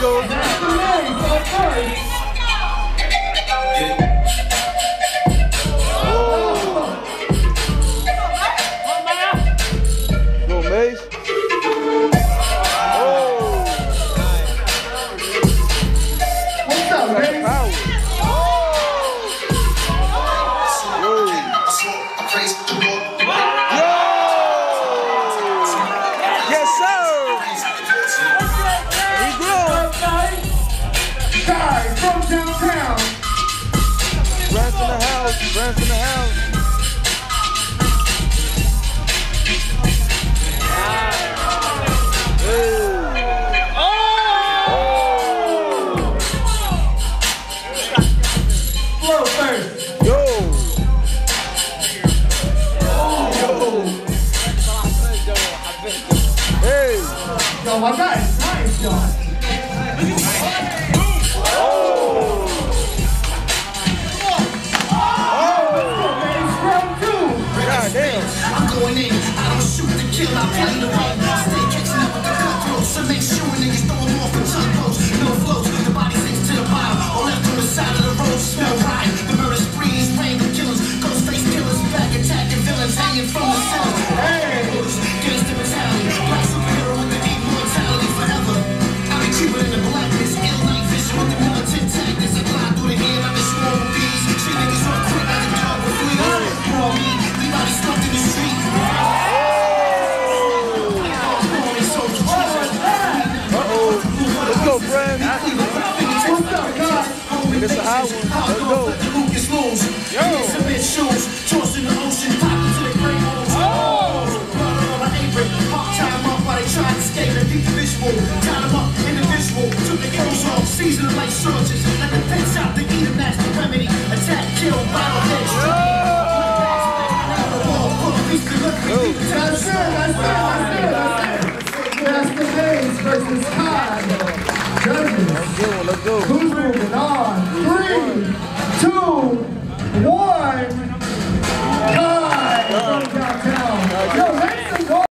go. That's the Mace up first. Go, Mace. What's up, Mace? Yes, sir. He grew. Guy from downtown. Brand's in the house. Brand's in the house. Flow first. Yo. Hey. Yo, my guy is nice, yo. God damn. I'm going in, I don't shoot to kill, I play the right. Stay catching up with the cutthroats, so make sure niggas throw them off in tugboats. No floats, the body sinks to the bottom, or left on the side of the road, smell right. The murder sprees, random killers, ghost face killers, back attacking villains, hanging from the ceiling. Hey! Gangsta mentality, black superhero with the immortality forever. I be keeping in the blackness, ill night vision with the militant tactics. I glide through the air like a swarm of bees, see niggas run quick like a dog with fleas. Raw meat, leave body stumped in the street. Let's go, Brand. What's up, guys? It's a high one. Let's go. Yo! Submit shoes, tossed in the ocean, popped into the gray holes. Blood on my apron, pop time up while they try to escape and beat the visual. Tied them up, individual, took the clothes off, seasoned like syrup.